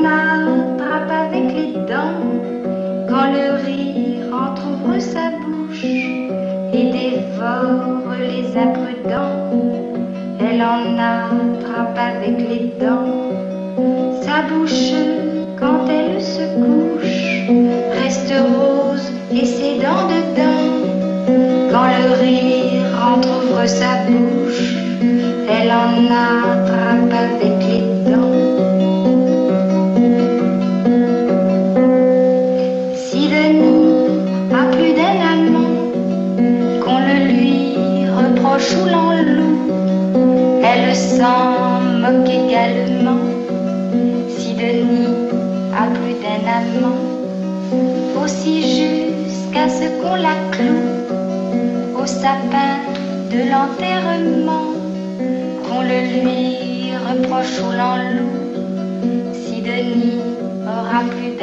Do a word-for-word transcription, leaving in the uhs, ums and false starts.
attrape avec les dents quand le rire entr'ouvre sa bouche et dévore les imprudents. Elle en attrape avec les dents. Sa bouche, quand elle se couche, reste rose et ses dents dedans. Quand le rire entr'ouvre sa bouche, elle en attrape avec les dents. Si Denis a plus d'un amant, qu'on le lui reproche ou l'enloue, elle s'en moque également. Si Denis a plus d'un amant, aussi jusqu'à ce qu'on la cloue au sapin de l'enterrement, qu'on le lui reproche ou l'enloue. Si Denis aura plus